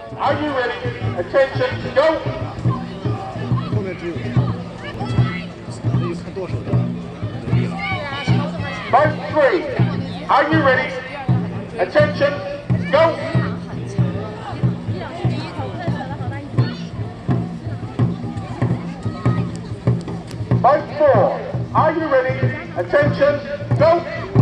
Are you ready? Attention, go! 后面只有那就看剁手的能力了。 Fight 3. Are you ready? Attention, go! Fight 4. Are you ready? Attention, go!